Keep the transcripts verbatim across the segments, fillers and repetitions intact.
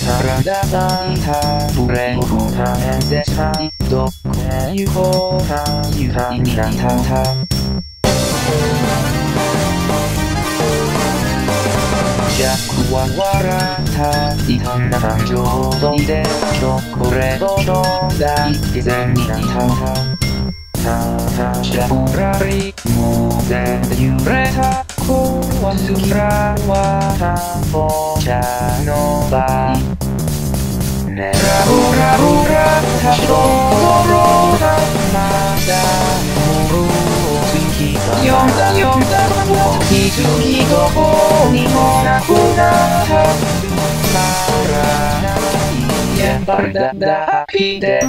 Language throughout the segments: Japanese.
体が痛い俺を大変でしたいどこへ行こうか愉快になった弱は笑った異端な感情をどいてチョコレートちょうだいって善になったただしゃぶらりもうで揺れた壊すきらはたぼちゃの場ねらぶらぶら立ちどろだまだもろ読んだ読んだ気づきどこにもなくなったつまらないやっぱりだだハッピーで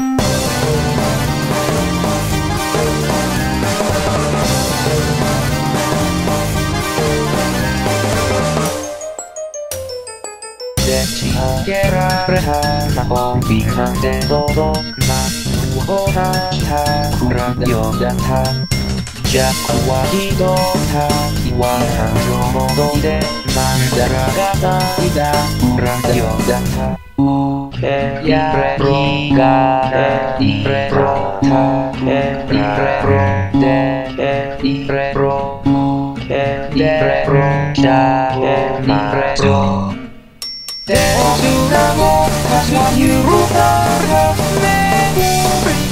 でち上げられた魔法瓶なんてどうぞまっをなした体よだった弱はひどた気は感情もどいでなんだらがたいだ裏だよだった受け入れりが入れろたけ入れろでけ入れろ受け入れろじゃけ入れろ手をつなごうたちはゆるかがめぐり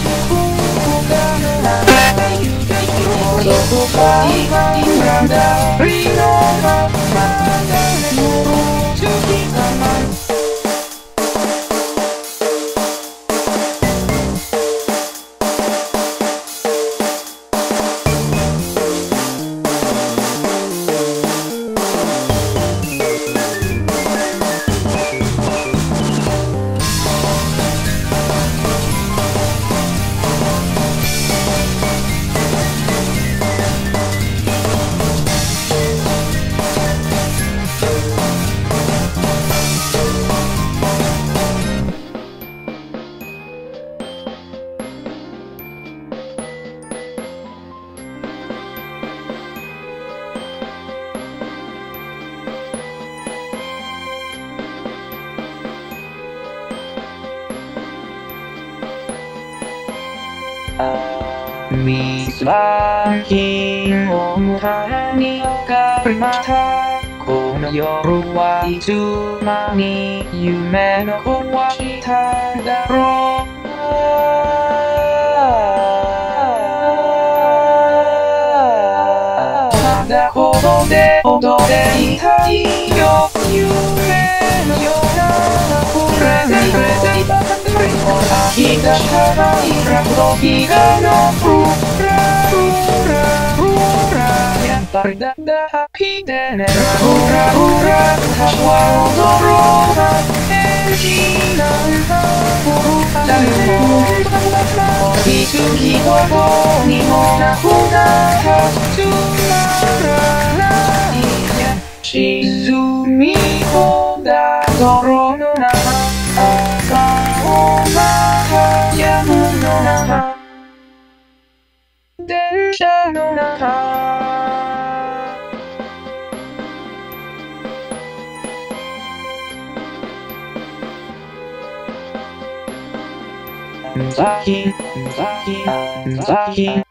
どこか以外裏だりのままだねもろつきがない水は金を迎えに上がりましたこの夜はいつまに夢の壊しただろうただほどで踊っていたいよ夢のようなこれでこれでいた秋がからいらく時が残るラブラブラやっぱりだだハッピーでねラブラブラ歌は踊ろうな天気なんか誰も気づきどこにもなくなったつまらないや沈み込んだ泥の中闇の中電車の中ざきざきざき